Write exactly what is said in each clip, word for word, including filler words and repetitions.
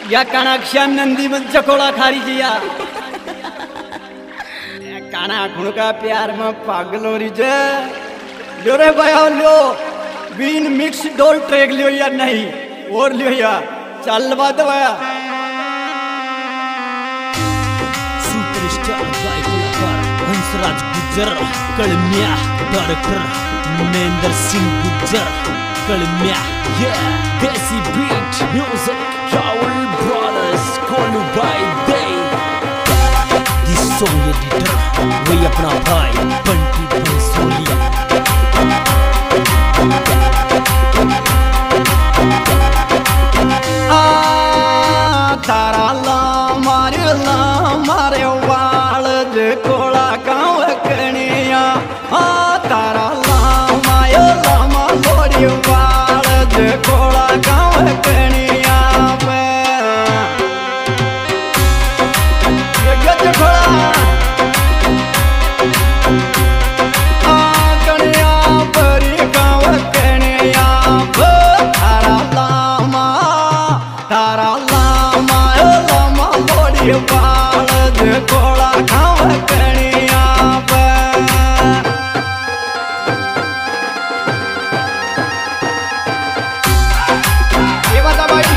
या काना श्याम नंदी में चकोड़ा खारी जिया काना खुण का प्यार में पागलो रिजे लो रे भाई लो बीन मिक्स डोल ट्रैक लियो या नहीं और लियो या चल बात भैया सुपरस्टार गायक हंसराज गुज्जर कलम्या डायरेक्टर महेंद्र सिंह गुज्जर कलम्या yeah देसी beat music Travel Brothers call you by day this song editor वही अपना भाई बंटी बंसोलिया आ तारा ला मारे ला मारे वाल जे कोला गाँव कनिया आ तारा ला मायो ला मालोड़ी वाल जे कोला गाँव कनिया पे ये जे कोला आ कनिया परी गाँव कनिया पे तारा ला मा तारा ला मायो ला मालोड़ी वाल जे कोला गाँव कनिया पे ये बता भाई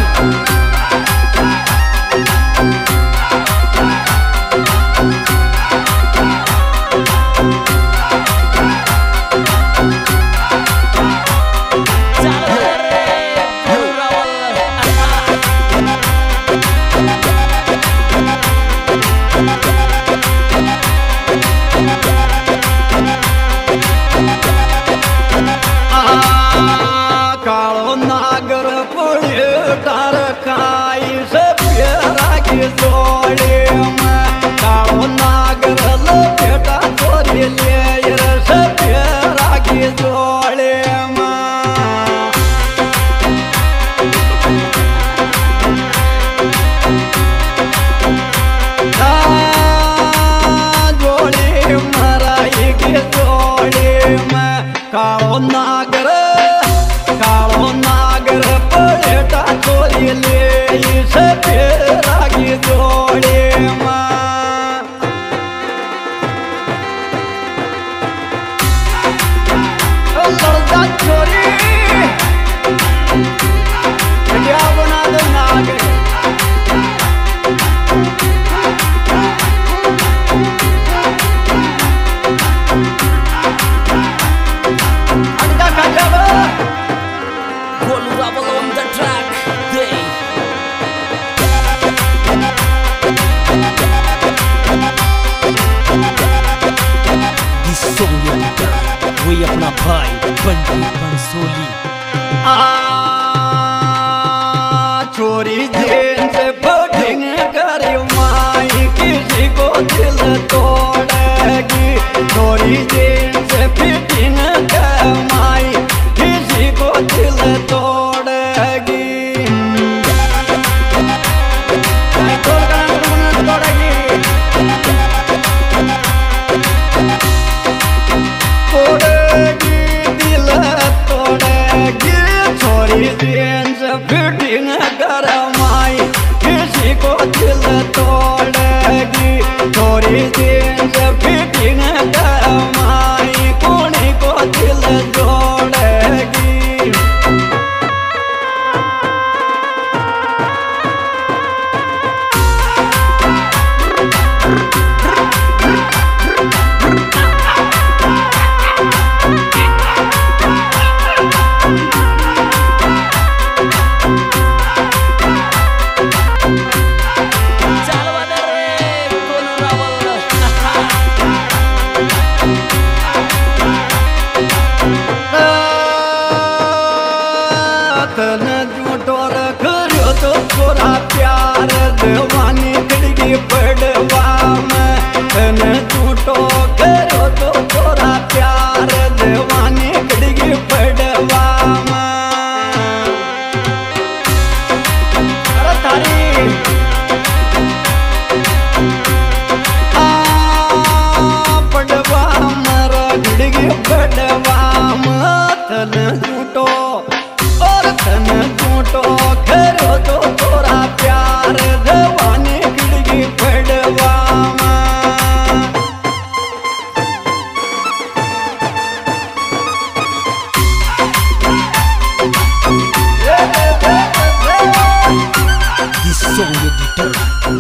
कालो नागर पुड़े तार खाई से प्यारा की जोड़ी में कालो नागर लपेटा तोरी ले से प्यारा की जोड़ी में जोड़ी मराई की जोड़ी में कालो नागर कालो नागर पड़ेटा तोरी ले से प्यारा की जोड़ी में लड़का छोरी क्या बना दो नागर अंडा का जब Travel on the track day this song editor वही अपना भाई बंटी बंसोली आ छोरी जेन से फटिंग करी माई किसी को दिल तोड़ेगी छोरी जेन से फिटिंग कर माई किसी को दिल तोड़ेगी तोड़ेगी दिल तोड़ेगी छोरी जेन से फिटिंग कर माई किसी को दिल तोड़ेगी छोरी जेन से फिटिंग कर माई कोनी को दिल जोड़ेगी तन झूठो रखो तो थोड़ा प्यार दीवानी खड़गी पड़वा में तन झूठो करो तो थोड़ा प्यार दीवानी खड़गी पड़वा में अरे तारी आ पड़वा मरा खड़गी पड़वा में तन झूठो और तन झूठो करो तो थोड़ा प्यार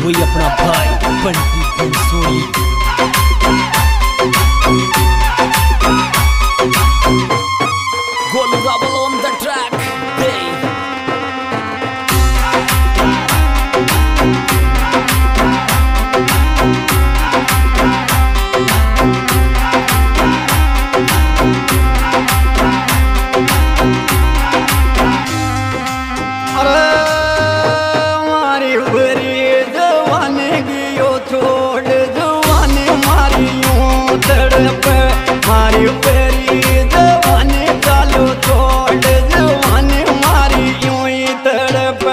वही अपना भाई Bunty Bansoli. Golu Rebel on the track, hey. मारी पेरी जवानी चालो छोड़ जवानी मारी यूं ही तड़प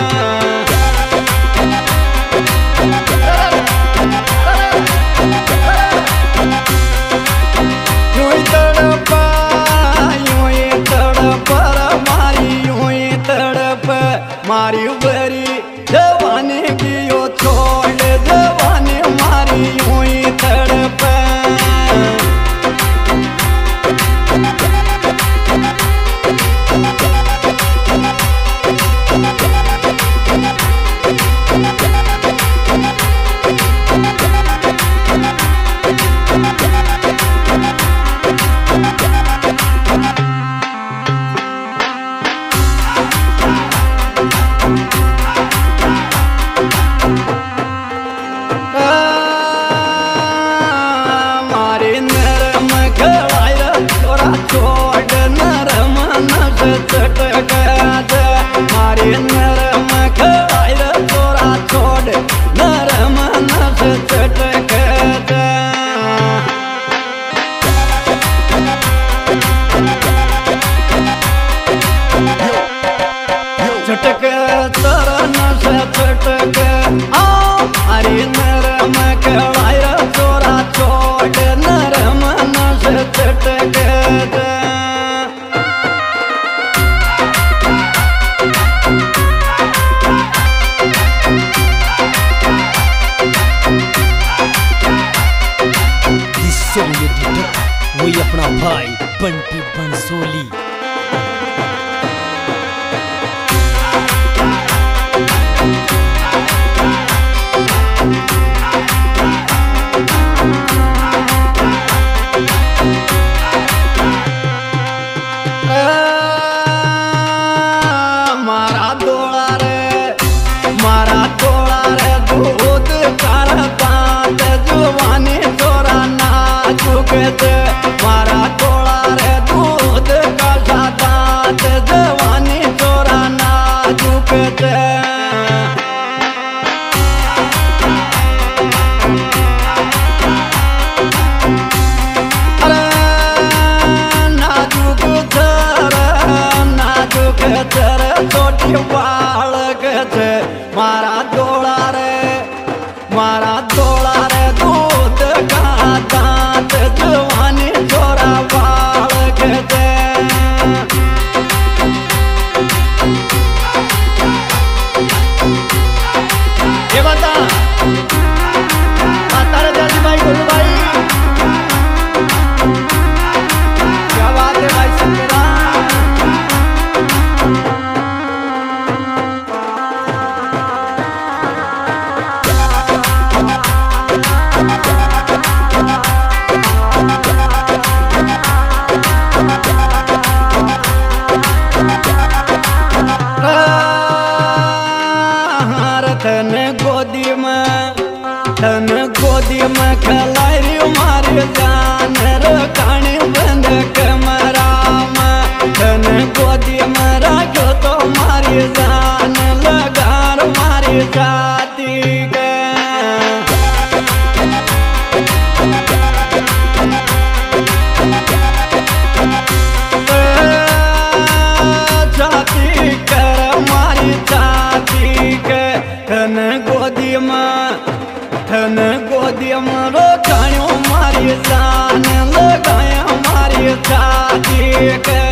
यूं ही तड़प यूं ही तड़प मारी यूं ही तड़प मारी पेरी जवानी की यो छोड़ जवानी मारी यूं ही तड़प मारी नरम खाई तोरा छोड़ नरम नस चटक चटक तोरा नस चटक आ मारी नरम खाई तोरा छोड़ नरम नस चटक वही अपना भाई बंटी बंसोली। मारा दोड़ा रे मारा दोड़ा रे दूध करता जवानी तोरा नाजुक मारा तोड़ा रे दूध का दांत जवानी तोरा नाजुक अरे नाजुक थर नाजुक थर छोटी बालक मारा तोड़ा रे मारा तोड़ा रे दूध का दांत जवानी तोरा बालक ये बता बता रे जल्दी भाई गोलू भाई क्या बात है भाई संतरा धन गोदी में धन गोदी में खलाई मारी जान रखानी बंद कमरा में धन गोदी में रखो तो मारी जान लगार मारी जाती के जाती कर मारी जाती के धन गोदी में धन गोदी में रोकायो मारी जान लगाया मारी जाती के